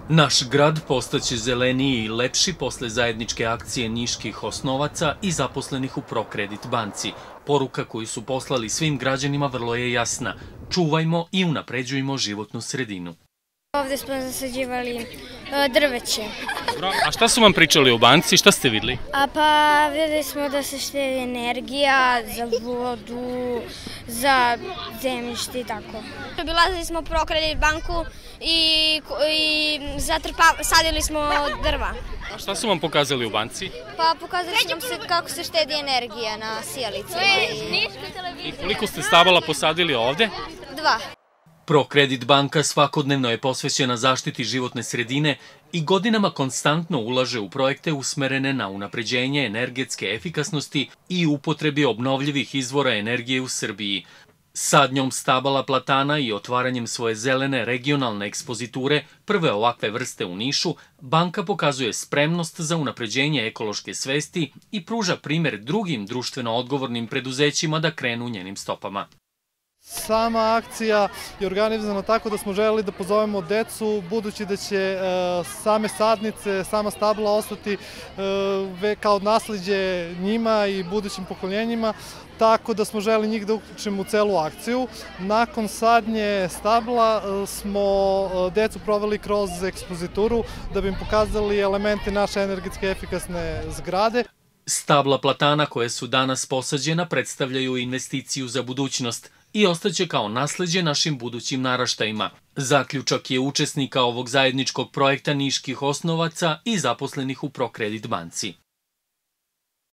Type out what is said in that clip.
Naš grad postaće zeleniji i lepši posle zajedničke akcije niških osnovaca i zaposlenih u ProCredit banci. Poruka koju su poslali svim građanima vrlo je jasna. Čuvajmo i unapređujmo životnu sredinu. Ovde smo zasađivali drveće. A šta su vam pričali o banci, šta ste videli? Pa videli smo da se štedi energija za vodu, za zemljište i tako. Obilazili smo ProCredit banku i sadili smo drva. A šta su vam pokazali u banci? Pa pokazali su nam se kako se štedi energija na sijalicama. I koliko ste stabala posadili ovde? 2. ProCredit banka svakodnevno je posvećena zaštiti životne sredine i godinama konstantno ulaže u projekte usmerene na unapređenje energetske efikasnosti i upotrebi obnovljivih izvora energije u Srbiji. Sadnjom stabala platana i otvaranjem svoje zelene regionalne ekspoziture, prve ovakve vrste u Nišu, banka pokazuje spremnost za unapređenje ekološke svesti i pruža primer drugim društveno odgovornim preduzećima da krenu njenim stopama. Sama akcija je organizovana tako da smo želeli da pozovemo decu, budući da će same sadnice, sama stabla ostati kao nasleđe njima i budućim pokoljenjima, tako da smo želeli njih da uključimo u celu akciju. Nakon sadnje stabla smo decu proveli kroz ekspozituru da bi im pokazali elemente naše energetske efikasne zgrade. Stabla platana koje su danas posađena predstavljaju investiciju za budućnost i ostaće kao nasleđe našim budućim naraštajima. Zaključak je učesnika ovog zajedničkog projekta niških osnovaca i zaposlenih u ProCredit banci.